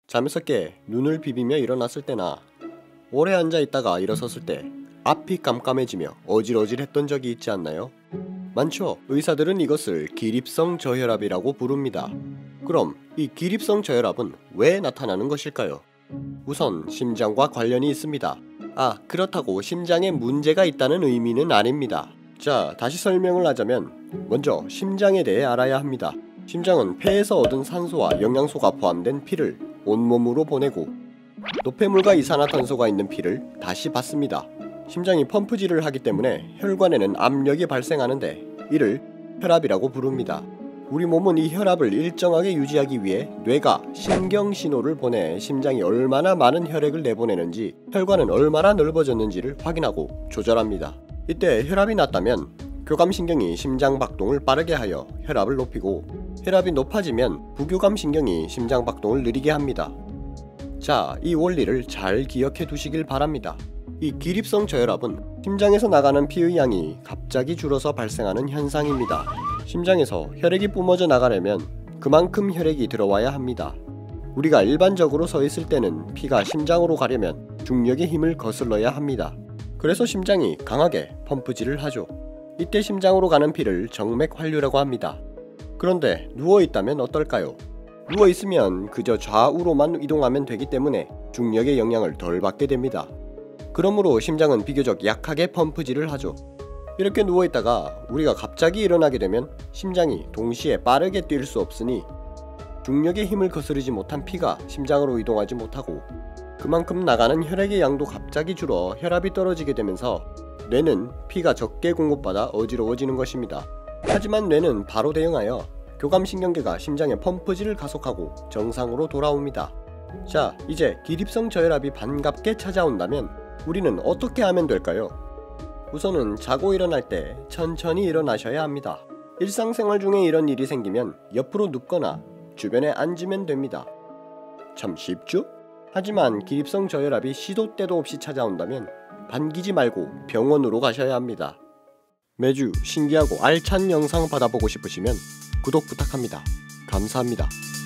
잠에서 깨 눈을 비비며 일어났을 때나 오래 앉아 있다가 일어섰을 때 앞이 깜깜해지며 어질어질했던 적이 있지 않나요? 많죠. 의사들은 이것을 기립성 저혈압이라고 부릅니다. 그럼 이 기립성 저혈압은 왜 나타나는 것일까요? 우선 심장과 관련이 있습니다. 그렇다고 심장에 문제가 있다는 의미는 아닙니다. 자, 다시 설명을 하자면 먼저 심장에 대해 알아야 합니다. 심장은 폐에서 얻은 산소와 영양소가 포함된 피를 온몸으로 보내고 노폐물과 이산화탄소가 있는 피를 다시 받습니다. 심장이 펌프질을 하기 때문에 혈관에는 압력이 발생하는데 이를 혈압이라고 부릅니다. 우리 몸은 이 혈압을 일정하게 유지하기 위해 뇌가 신경신호를 보내 심장이 얼마나 많은 혈액을 내보내는지, 혈관은 얼마나 넓어졌는지를 확인하고 조절합니다. 이때 혈압이 낮다면 교감신경이 심장박동을 빠르게 하여 혈압을 높이고, 혈압이 높아지면 부교감신경이 심장박동을 느리게 합니다. 자, 이 원리를 잘 기억해 두시길 바랍니다. 이 기립성 저혈압은 심장에서 나가는 피의 양이 갑자기 줄어서 발생하는 현상입니다. 심장에서 혈액이 뿜어져 나가려면 그만큼 혈액이 들어와야 합니다. 우리가 일반적으로 서 있을 때는 피가 심장으로 가려면 중력의 힘을 거슬러야 합니다. 그래서 심장이 강하게 펌프질을 하죠. 이때 심장으로 가는 피를 정맥환류라고 합니다. 그런데 누워있다면 어떨까요? 누워있으면 그저 좌우로만 이동하면 되기 때문에 중력의 영향을 덜 받게 됩니다. 그러므로 심장은 비교적 약하게 펌프질을 하죠. 이렇게 누워있다가 우리가 갑자기 일어나게 되면 심장이 동시에 빠르게 뛸 수 없으니 중력의 힘을 거스르지 못한 피가 심장으로 이동하지 못하고, 그만큼 나가는 혈액의 양도 갑자기 줄어 혈압이 떨어지게 되면서 뇌는 피가 적게 공급받아 어지러워지는 것입니다. 하지만 뇌는 바로 대응하여 교감신경계가 심장의 펌프질을 가속하고 정상으로 돌아옵니다. 자, 이제 기립성 저혈압이 반갑게 찾아온다면 우리는 어떻게 하면 될까요? 우선은 자고 일어날 때 천천히 일어나셔야 합니다. 일상생활 중에 이런 일이 생기면 옆으로 눕거나 주변에 앉으면 됩니다. 참 쉽죠? 하지만 기립성 저혈압이 시도 때도 없이 찾아온다면 반기지 말고 병원으로 가셔야 합니다. 매주 신기하고 알찬 영상 받아보고 싶으시면 구독 부탁합니다. 감사합니다.